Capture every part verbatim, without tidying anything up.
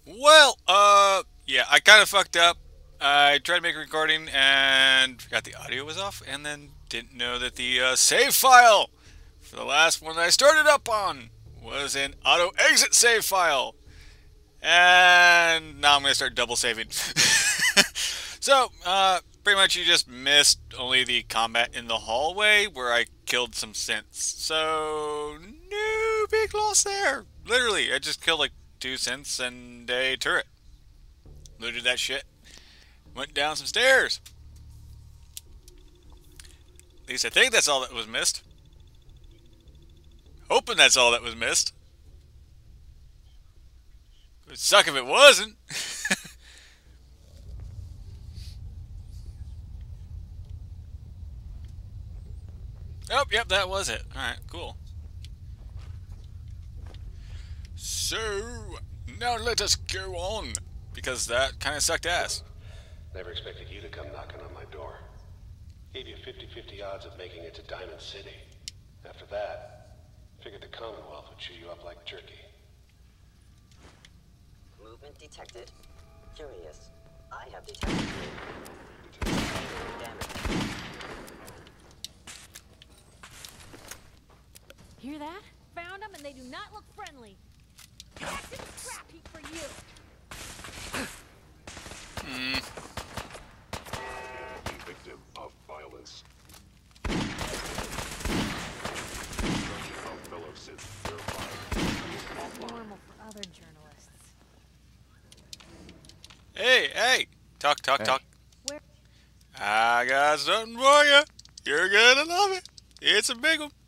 Well, uh, yeah, I kind of fucked up. I tried to make a recording and forgot the audio was off, and then didn't know that the uh, save file for the last one that I started up on was an auto exit save file. And now I'm going to start double saving. So, uh, pretty much you just missed only the combat in the hallway where I killed some synths. So, no big loss there. Literally, I just killed like two synths and a turret. Looted that shit. Went down some stairs. At least I think that's all that was missed. Hoping that's all that was missed. It would suck if it wasn't. Oh, yep, that was it. Alright, cool. So, now let us go on. Because that kind of sucked ass. Never expected you to come knocking on my door. Gave you fifty fifty odds of making it to Diamond City. After that, figured the Commonwealth would chew you up like jerky. Movement detected. Curious. I have detected damage. Hear that? Found them and they do not look friendly. That's a scrap heap for you. Hmm. Victim of violence. Normal for other journalists. Hey, hey! Talk, talk, Hey. talk. Where? I got something for you. You're gonna love it. It's a big one.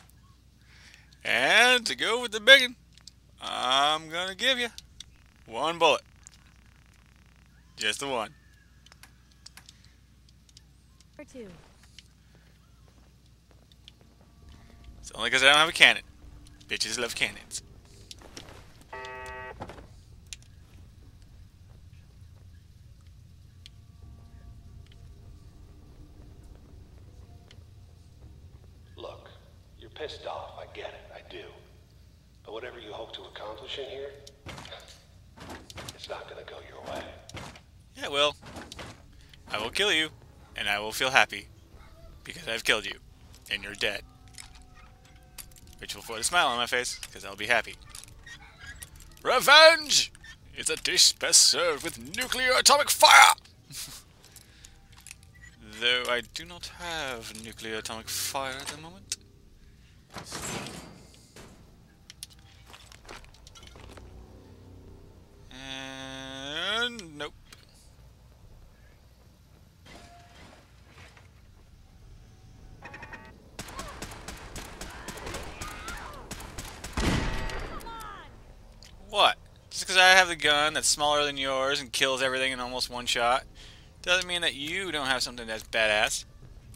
And to go with the big one, I'm gonna give you one bullet. Just the one. Where to? It's only because I don't have a cannon. Bitches love cannons. Look, you're pissed off, I get it, I do. But whatever you hope to accomplish in here, it's not gonna go your way. Yeah, well, I will kill you, and I will feel happy because I've killed you, and you're dead. Which will put a smile on my face because I'll be happy. Revenge is a dish best served with nuclear atomic fire. Though I do not have nuclear atomic fire at the moment. And nope. What? Just because I have the gun that's smaller than yours and kills everything in almost one shot, doesn't mean that you don't have something that's badass.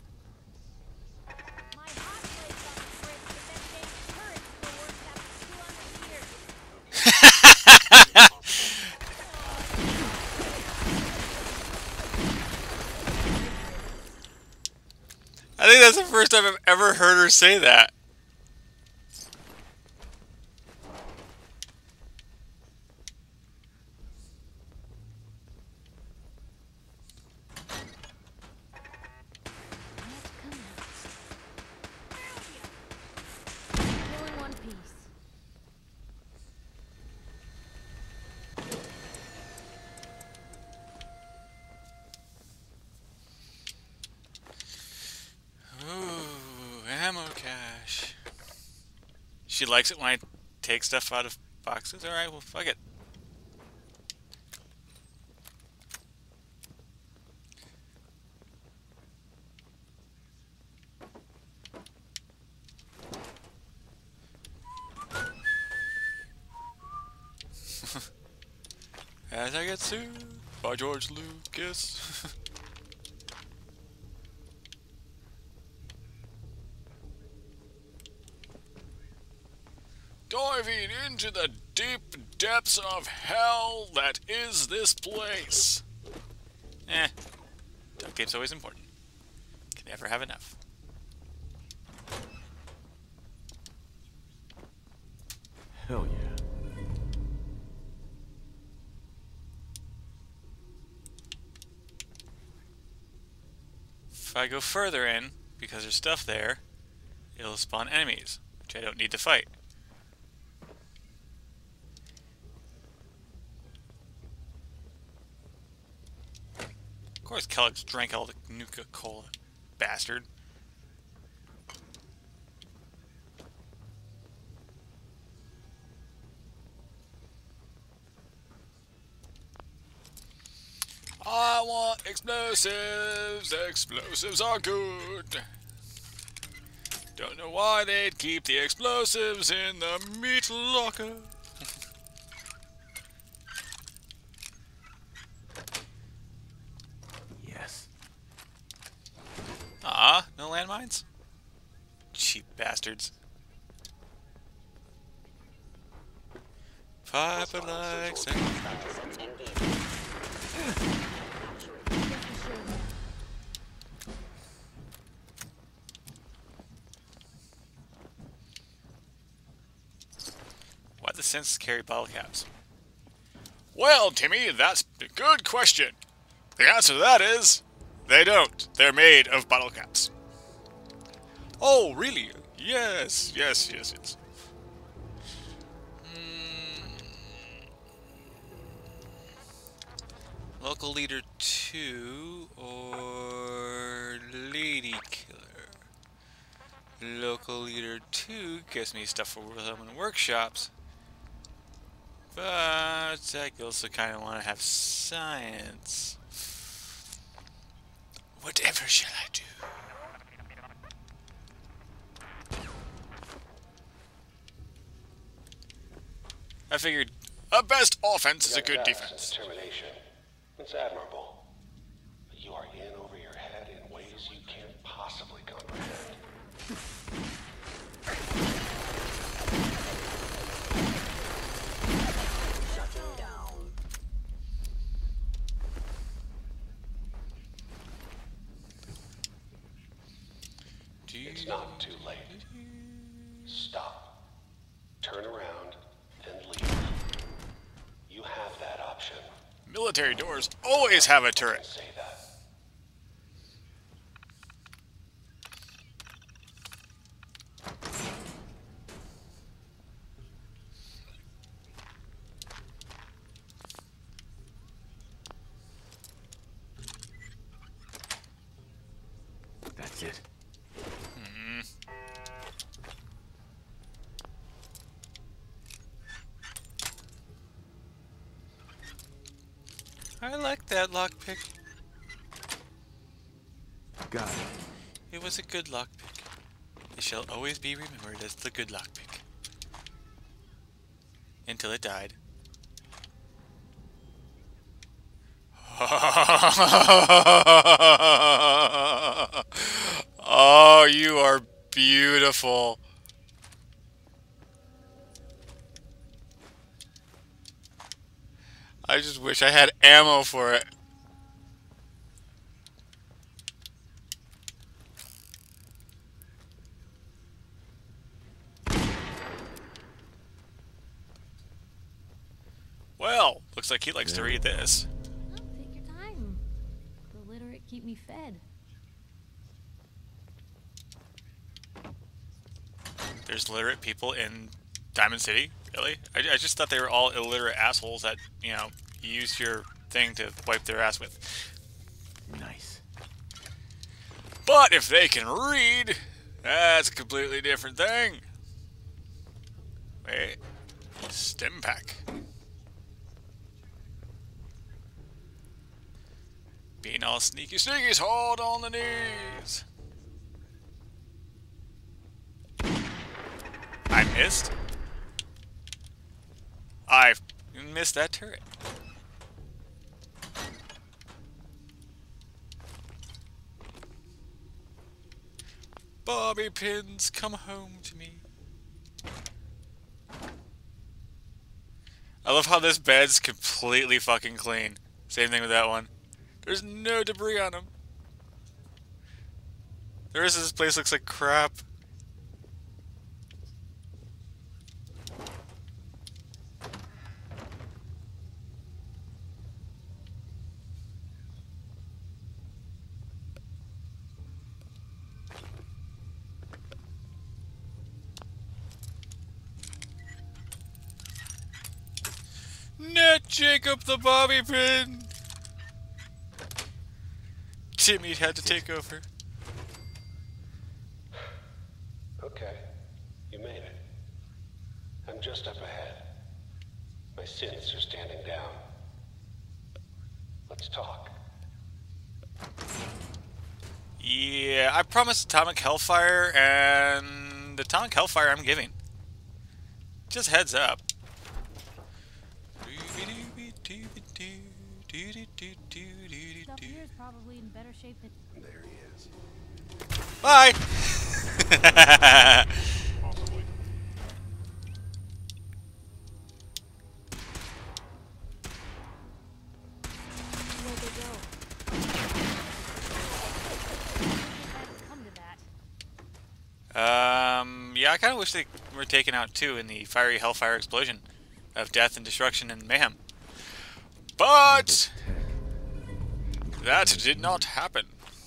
My hot plate's on the fritz, but that dang turret's the worst after two hundred years. I think that's the first time I've ever heard her say that. Kill in one piece. Ooh, ammo cache. She likes it when I take stuff out of boxes. Alright, well, fuck it. As I get sued by George Lucas. Diving into the deep depths of hell that is this place. Eh, duct tape's always important. Can never have enough. Hell yeah. I go further in, because there's stuff there, it'll spawn enemies, which I don't need to fight. Of course Kellogg's drank all the Nuka-Cola, bastard. I want explosives, explosives are good. Don't know why they'd keep the explosives in the meat locker. Yes. Ah, no landmines? Cheap bastards. Piper likes it. Why the sense carry bottle caps? Well, Timmy, that's a good question. The answer to that is, they don't. They're made of bottle caps. Oh, really? Yes, yes, yes, yes. Mm. Local Leader two or Lady Killer? Local Leader two gives me stuff for Wilhelm workshops. But I also kind of want to have science. Whatever shall I do? I figured a best offense is a good defense. Determination. It's admirable. But you are in over your head in ways you can't possibly comprehend. Shutting down. Do you... It's not too late. Stop. Turn around and leave. You have that option. Military doors always have a turret. Say that. That's it. I like that lockpick. Got it. It was a good lockpick. It shall always be remembered as the good lockpick. Until it died. Oh, you are beautiful. I just wish I had ammo for it. Well, looks like he likes to read this. Oh, take your time. The literate keep me fed. There's literate people in Diamond City? Really? I, I just thought they were all illiterate assholes that, you know, use your thing to wipe their ass with. Nice. But if they can read, that's a completely different thing. Wait. Stim pack. Being all sneaky sneaky's hard on the knees. I missed. I missed that turret. Bobby pins, come home to me. I love how this bed's completely fucking clean. Same thing with that one. There's no debris on them. The rest of this place looks like crap. Get Jacob the bobby pin! Timmy had to take over. Okay, you made it. I'm just up ahead. My synths are standing down. Let's talk. Yeah, I promised Atomic Hellfire, and Atomic Hellfire I'm giving. Just heads up. Stuff here is probably in better shape than. There he is. Bye! Possibly. Where'd they go? Come to that. Um, yeah, I kind of wish they were taken out too in the fiery Hellfire explosion of death and destruction and mayhem. But that did not happen.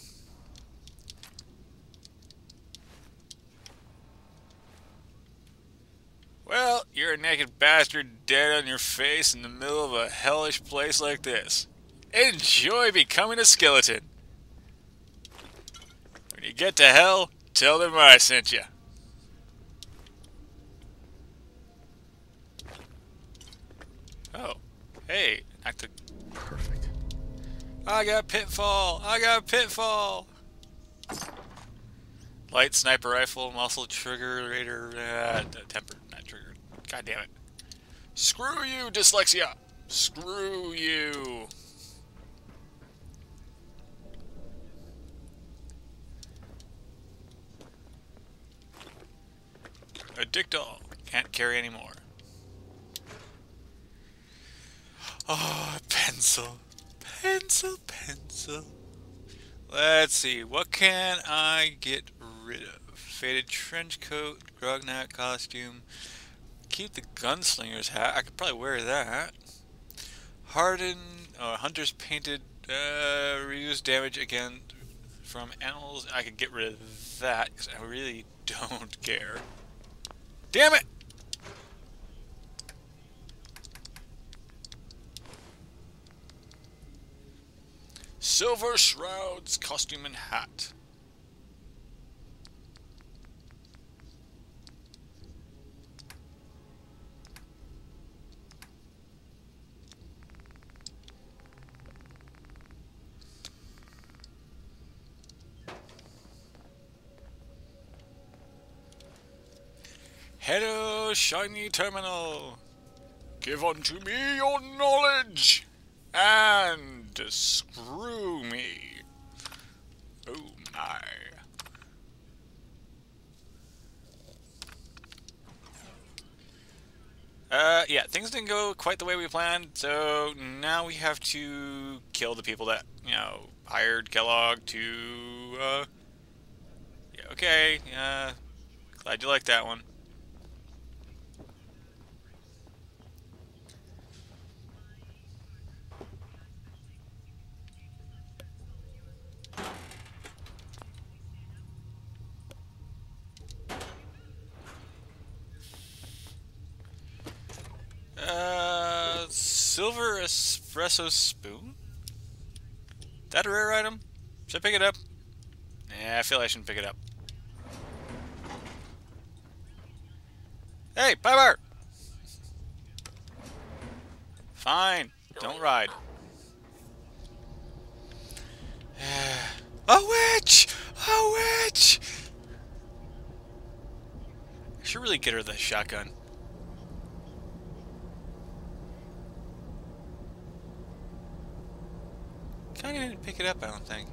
Well, you're a naked bastard dead on your face in the middle of a hellish place like this. Enjoy becoming a skeleton. When you get to hell, tell them I sent you. Oh, hey, I took. Perfect. I got pitfall. I got pitfall. Light sniper rifle, muscle trigger, radar, uh, tempered, not triggered. God damn it. Screw you, dyslexia. Screw you. Addictol. Can't carry anymore. Oh, pencil. Pencil, pencil. Let's see. What can I get rid of? Faded trench coat, Grognak costume. Keep the gunslinger's hat. I could probably wear that. Hardened, uh, hunter's painted, uh, reduce damage again from animals. I could get rid of that because I really don't care. Damn it! Silver shrouds, costume and hat. Hello, shiny terminal. Give unto me your knowledge, and screw me. Oh my. Uh, yeah, things didn't go quite the way we planned, so now we have to kill the people that, you know, hired Kellogg to, uh, yeah, okay, uh, glad you liked that one. Uh, silver espresso spoon? That a rare item? Should I pick it up? Yeah, I feel I shouldn't pick it up. Hey, bye Bart! Fine, don't ride. A witch! A witch! I should really get her the shotgun. I didn't pick it up, I don't think.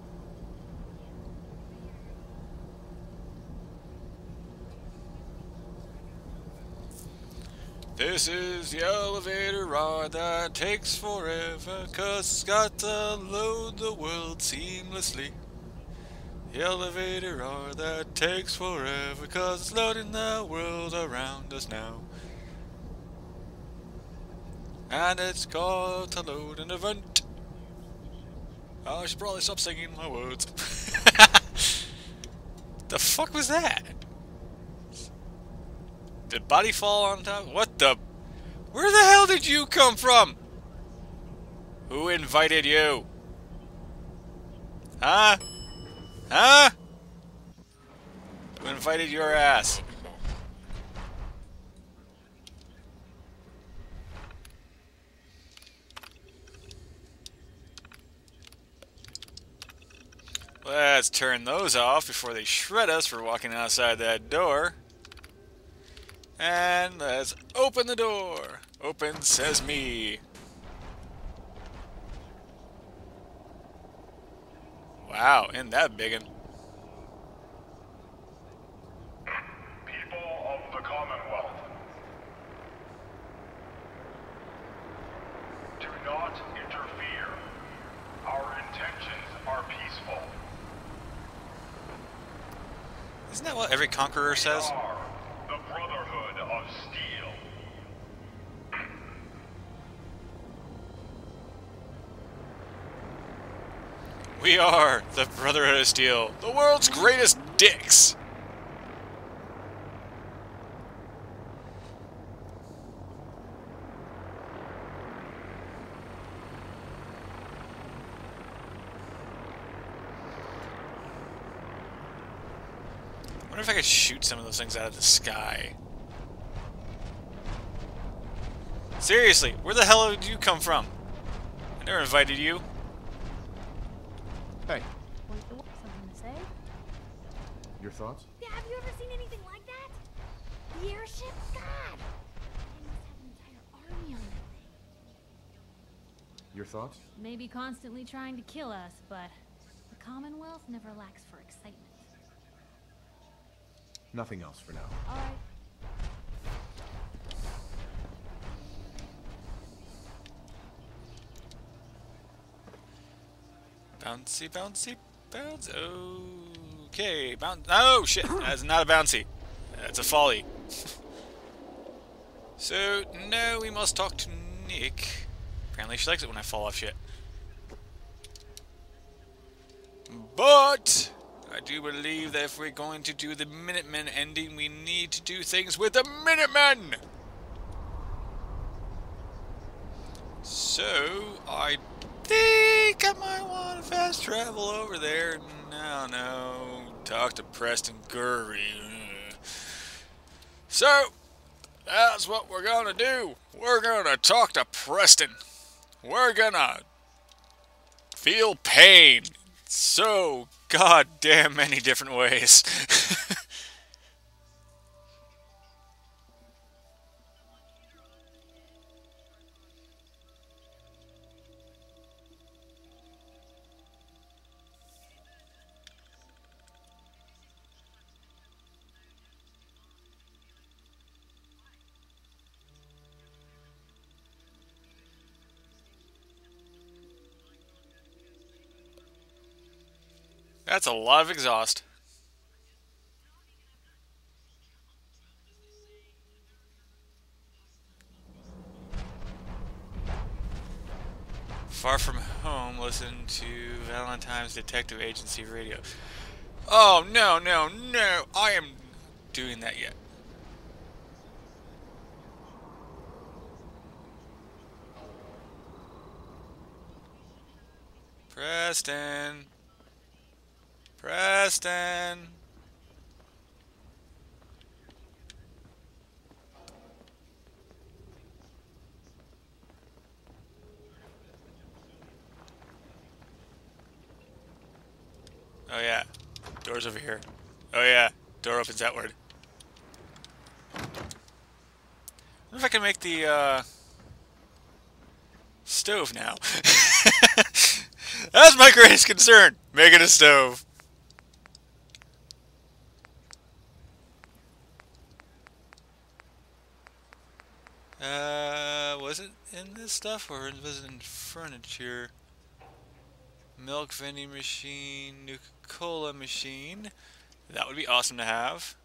This is the elevator ride that takes forever, 'cause it's got to load the world seamlessly. The elevator ride that takes forever, 'cause it's loading the world around us now. And it's got to load an event. I should probably stop singing my words. The fuck was that? Did body fall on top? What the? Where the hell did you come from? Who invited you? Huh? Huh? Who invited your ass? Let's turn those off before they shred us for walking outside that door. And let's open the door. Open sesame. Wow, isn't that biggin'? People of the Commonwealth, do not interfere. Our intentions are peaceful. Isn't that what every conqueror says? We are the Brotherhood of Steel. We are the Brotherhood of Steel, the world's greatest dicks. I wonder if I could shoot some of those things out of the sky. Seriously, where the hell did you come from? I never invited you. Hey, Something to say? your thoughts? Yeah, have you ever seen anything like that? The airship? God! They must have an entire army on that thing. Your thoughts? Maybe constantly trying to kill us, but the Commonwealth never lacks for excitement. Nothing else for now. Alright. Bouncy, bouncy, bounce. Okay, bounce. Oh shit! That's not a bouncy. That's a folly. So now we must talk to Nick. Apparently she likes it when I fall off shit. But I do believe that if we're going to do the Minutemen ending, we need to do things with the Minutemen. So I think I might want to fast travel over there. No, no, talk to Preston Gurry. So that's what we're gonna do. We're gonna talk to Preston. We're gonna feel pain so goddamn many different ways. That's a lot of exhaust. Far from home, listen to Valentine's Detective Agency radio. Oh, no, no, no. I am doing that yet. Preston. Preston. Oh yeah, door's over here. Oh yeah, door opens outward. I wonder if I can make the uh, stove now. That's my greatest concern, making a stove. Uh, was it in this stuff or was it in furniture? Milk vending machine, Nuka-Cola machine. That would be awesome to have.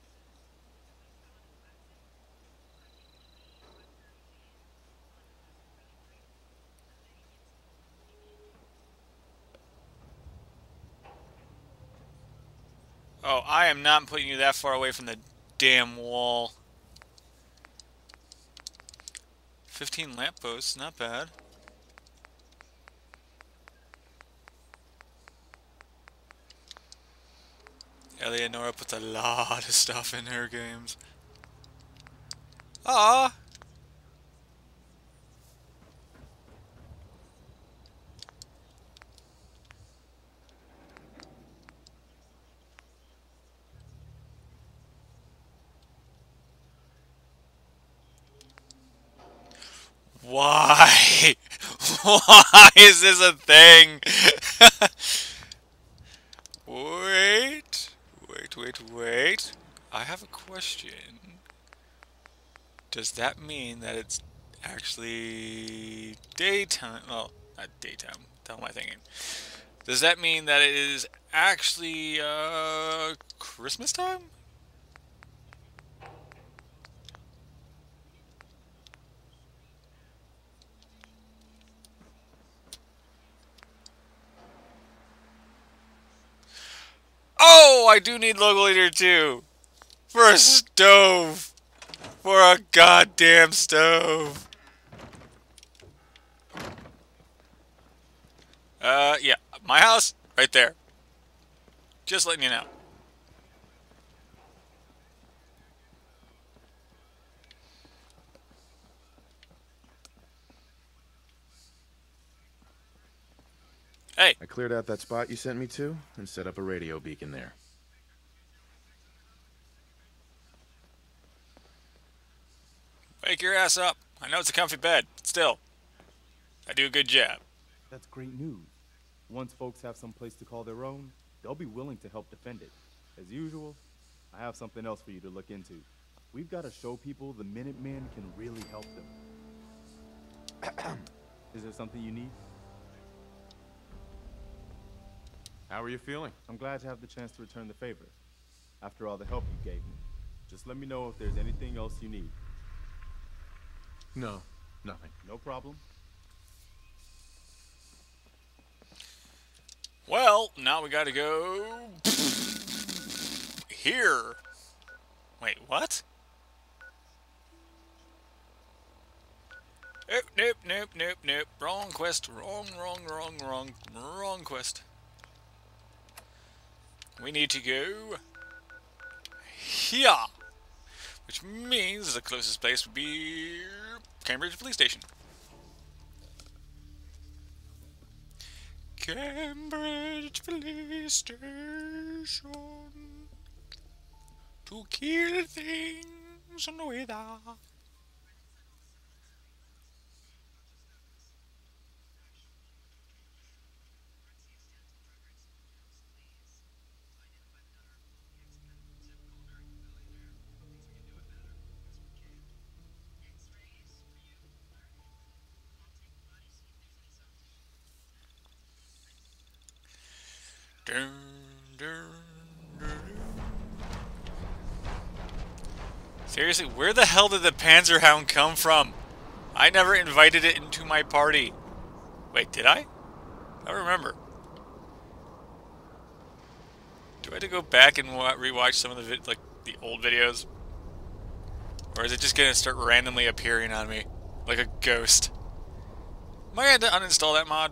Oh, I am not putting you that far away from the damn wall. fifteen lampposts, not bad. Eleonora puts a lot of stuff in her games. Ah. Why? Why is this a thing? Wait, wait, wait, wait. I have a question. Does that mean that it's actually daytime? Well, not daytime. What the hell am I thinking? Does that mean that it is actually uh, Christmas time? Oh, I do need local leader too. For a stove. For a goddamn stove. Uh, yeah. My house, right there. Just letting you know. Hey. I cleared out that spot you sent me to and set up a radio beacon there. Wake your ass up. I know it's a comfy bed, but still. I do a good job. That's great news. Once folks have some place to call their own, they'll be willing to help defend it. As usual, I have something else for you to look into. We've got to show people the Minutemen can really help them. Is there something you need? How are you feeling? I'm glad to have the chance to return the favor. After all the help you gave me. Just let me know if there's anything else you need. No, nothing. No problem. Well, now we gotta go... here. Wait, what? Oh, nope, nope, nope, nope. Wrong quest. Wrong, wrong, wrong, wrong. Wrong quest. We need to go... here. Which means the closest place would be... Cambridge Police Station. Cambridge Police Station. To kill things on the way there. Dun, dun, dun, dun. Seriously, where the hell did the Panzerhound come from? I never invited it into my party. Wait, did I? I don't remember. Do I have to go back and rewatch some of the vid like the old videos? Or is it just gonna start randomly appearing on me? Like a ghost? Am I gonna uninstall that mod?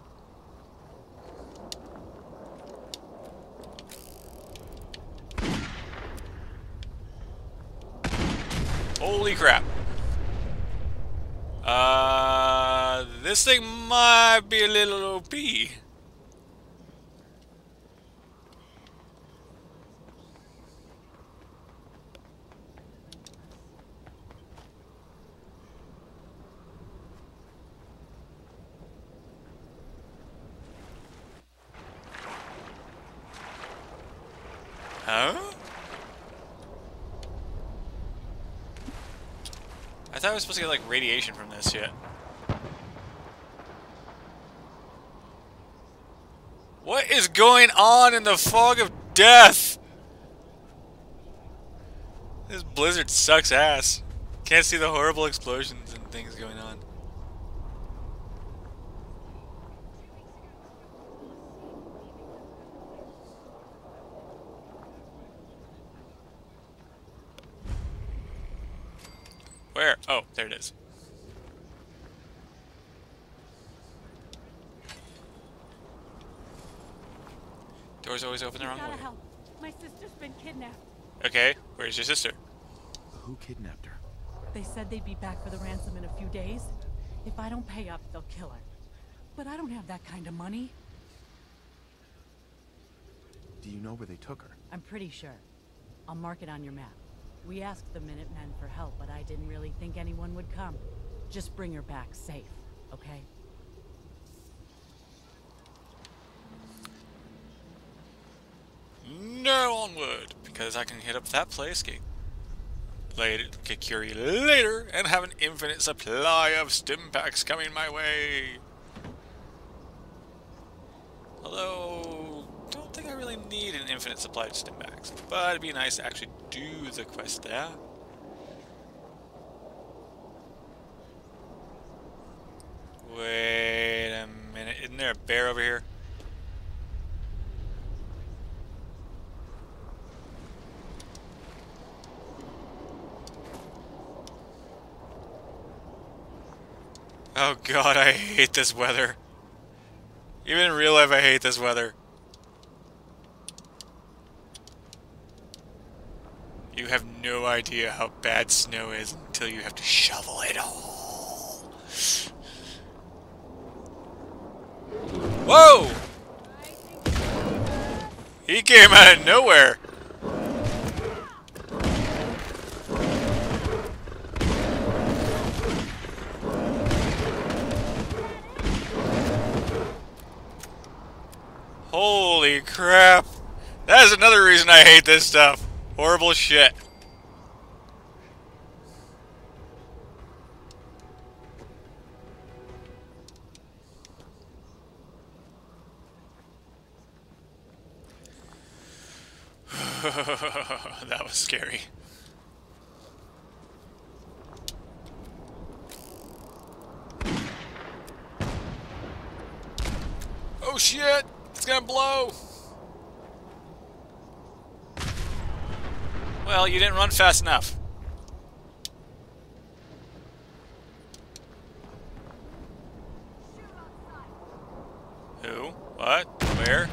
Holy crap. Uh, this thing might be a little O P. Huh? I thought I was supposed to get, like, radiation from this shit. What is going on in the fog of death? This blizzard sucks ass. Can't see the horrible explosions and things going on. Where? Oh, there it is. Door's always open the wrong Gotta way. help. My sister's been kidnapped. Okay, where's your sister? Who kidnapped her? They said they'd be back for the ransom in a few days. If I don't pay up, they'll kill her. But I don't have that kind of money. Do you know where they took her? I'm pretty sure. I'll mark it on your map. We asked the Minutemen for help, but I didn't really think anyone would come. Just bring her back safe, okay? No, onward, because I can hit up that play escape. Later, get Curie later, and have an infinite supply of stim packs coming my way. Although, don't think I really need an infinite supply of stim packs, but it'd be nice to actually do the quest there. Wait a minute, isn't there a bear over here? Oh god, I hate this weather. Even in real life, I hate this weather. You have no idea how bad snow is until you have to shovel it all. Whoa! He came out of nowhere. Holy crap. That is another reason I hate this stuff. Horrible shit. That was scary. Oh shit! It's gonna blow! Well, you didn't run fast enough. Who? What? Where?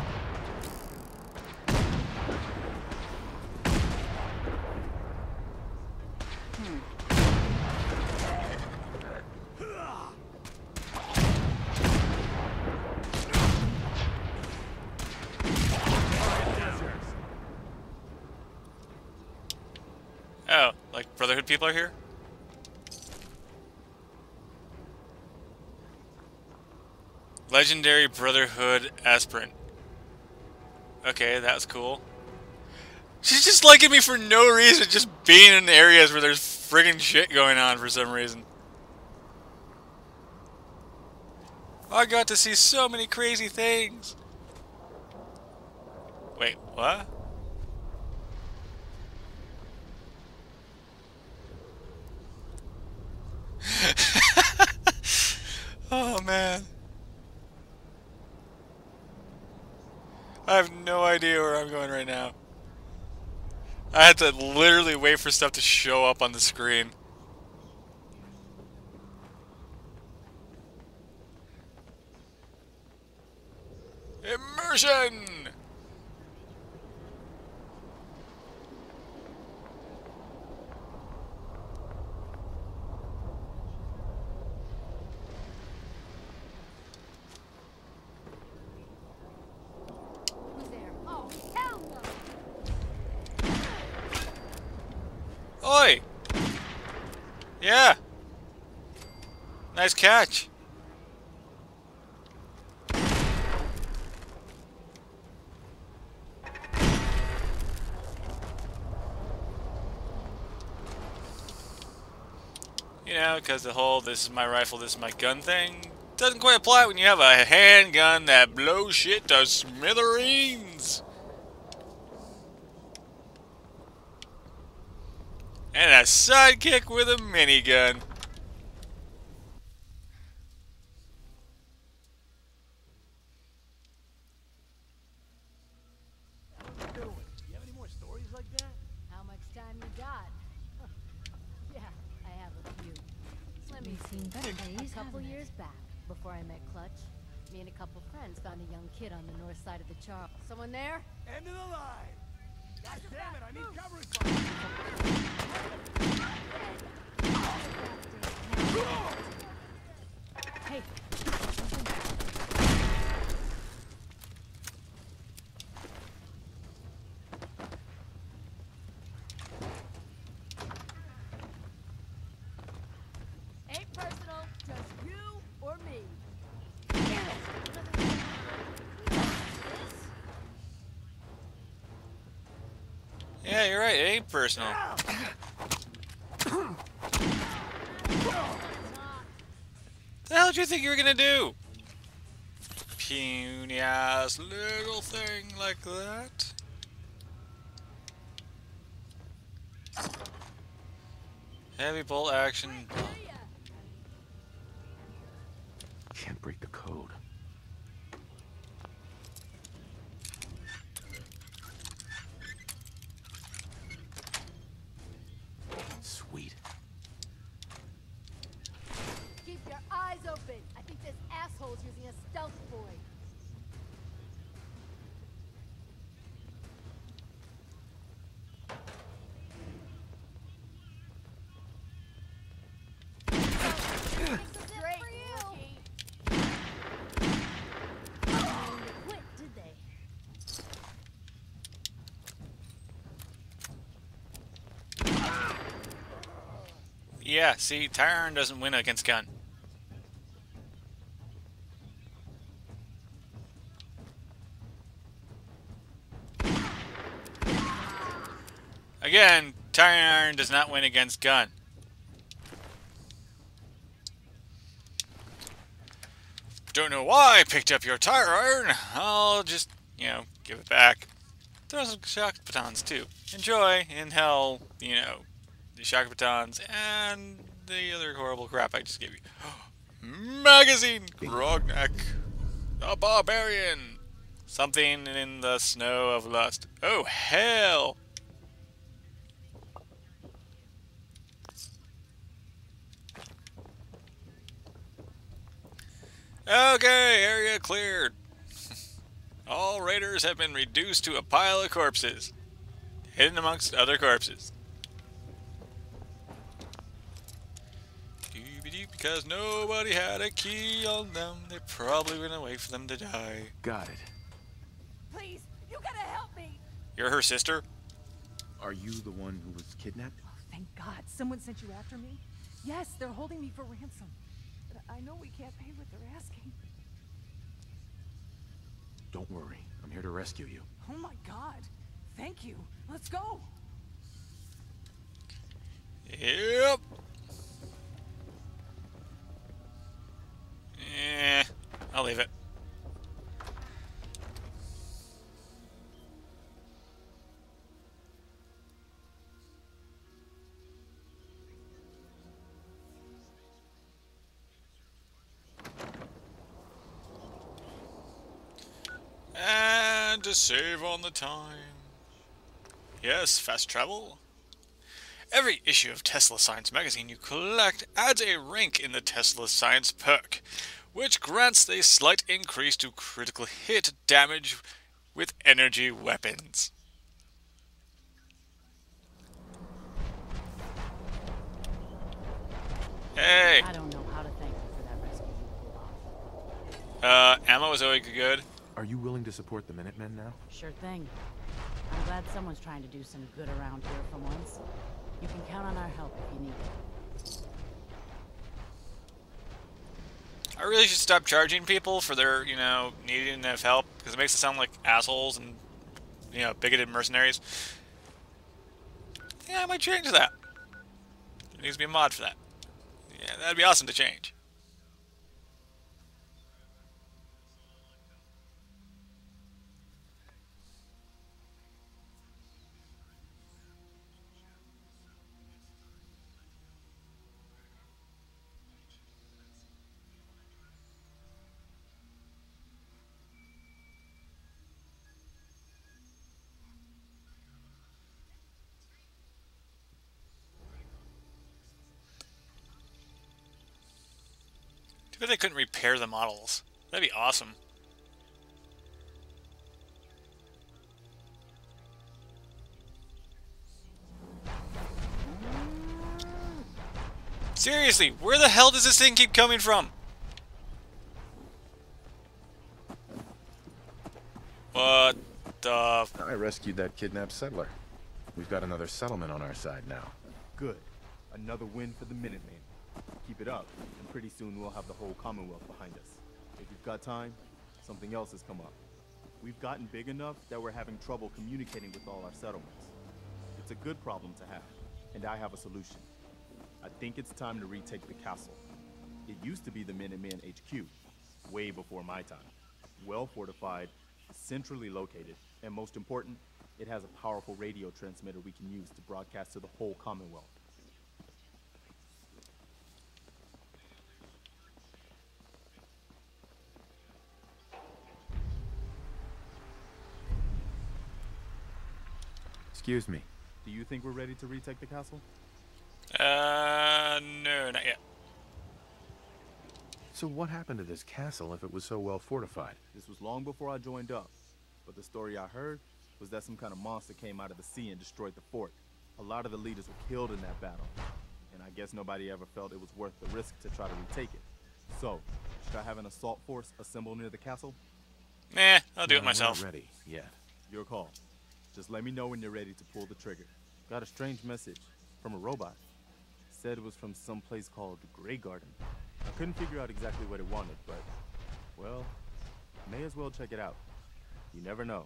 Oh, like Brotherhood people are here? Legendary Brotherhood aspirant. Okay, that's cool. She's just liking me for no reason, just being in areas where there's friggin' shit going on for some reason. I got to see so many crazy things. Wait, what? Oh man. I have no idea where I'm going right now. I had to literally wait for stuff to show up on the screen. Immersion! Who's there? Oh, hell no! Oi! Yeah! Nice catch. You know, because the whole this is my rifle, this is my gun thing doesn't quite apply when you have a handgun that blows shit to smithereens. And a sidekick with a minigun. You have any more stories like that? How much time you got? Yeah, I have a few. Let me We've seen better days, a couple haven't it? years back, before I met Clutch. Me and a couple friends found a young kid on the north side of the Charles. Someone there? End of the line! God damn it, I need covering fire! Hey. Ain't personal, just you or me. Yeah, you're right. It ain't personal. The hell did you think you were gonna do? Puny ass little thing like that. Heavy bolt action. Can't break the code. Sweet. Keep your eyes open. I think this asshole's using a stealth boy. Great, rookie. They quit, did they? Yeah, see, tire iron doesn't win against gun. Again, tire iron does not win against gun. Don't know why I picked up your tire iron. I'll just, you know, give it back. Throw some shock batons too. Enjoy in hell, you know, the shock batons and the other horrible crap I just gave you. Magazine! Grognak. The Barbarian. Something in the snow of lust. Oh, hell! Okay, area cleared. All raiders have been reduced to a pile of corpses, hidden amongst other corpses. Because nobody had a key on them, they probably went away for them to die. Got it. Please, you gotta help me. You're her sister? Are you the one who was kidnapped? Oh, thank God. Someone sent you after me? Yes, they're holding me for ransom. But I know we can't pay what they're asking. Don't worry. I'm here to rescue you. Oh my God. Thank you. Let's go. Yep. Eh, I'll leave it. And to save on the time. Yes, fast travel. Every issue of Tesla Science magazine you collect adds a rank in the Tesla Science perk, which grants a slight increase to critical hit damage with energy weapons. Hey! I don't know how to thank you for that rescue you pulled off. Uh, ammo is always good. Are you willing to support the Minutemen now? Sure thing. I'm glad someone's trying to do some good around here for once. You can count on our help if you need it. I really should stop charging people for their, you know, needing of help, because it makes it sound like assholes and, you know, bigoted mercenaries. Yeah, I might change that. There needs to be a mod for that. Yeah, that'd be awesome to change. Too bad they couldn't repair the models. That'd be awesome. Seriously, where the hell does this thing keep coming from? What the... I rescued that kidnapped settler. We've got another settlement on our side now. Good. Another win for the Minutemen. Keep it up, and pretty soon we'll have the whole Commonwealth behind us. If you've got time, something else has come up. We've gotten big enough that we're having trouble communicating with all our settlements. It's a good problem to have, and I have a solution. I think it's time to retake the castle. It used to be the Minutemen H Q, way before my time. Well fortified, centrally located, and most important, it has a powerful radio transmitter we can use to broadcast to the whole Commonwealth. Excuse me. Do you think we're ready to retake the castle? Uh, no, not yet. So what happened to this castle if it was so well fortified? This was long before I joined up, but the story I heard was that some kind of monster came out of the sea and destroyed the fort. A lot of the leaders were killed in that battle, and I guess nobody ever felt it was worth the risk to try to retake it. So, should I have an assault force assemble near the castle? Nah, I'll do No, it myself. We're not ready yet. Your call. Just let me know when you're ready to pull the trigger. Got a strange message from a robot. Said it was from some place called Grey Garden. I couldn't figure out exactly what it wanted, but, well, may as well check it out. You never know.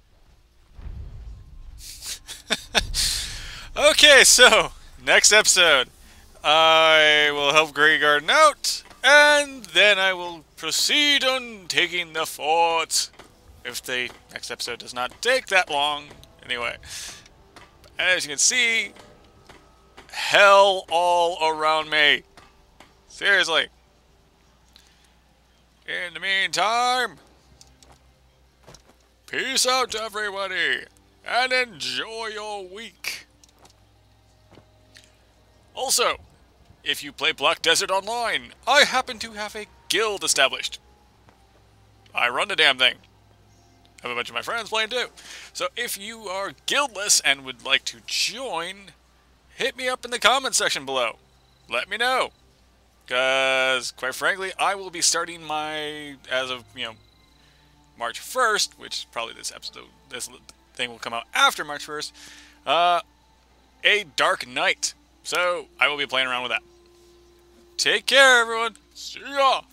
Okay, so, next episode, I will help Grey Garden out, and then I will proceed on taking the fort. If the next episode does not take that long. Anyway, as you can see, hell all around me. Seriously. In the meantime, peace out, everybody, and enjoy your week. Also, if you play Black Desert Online, I happen to have a guild established. I run the damn thing. I have a bunch of my friends playing too. So if you are guildless and would like to join, hit me up in the comments section below. Let me know. Because, quite frankly, I will be starting my, as of, you know, March first, which probably this episode, this thing will come out after March first, uh, a Dark Knight. So I will be playing around with that. Take care, everyone. See ya!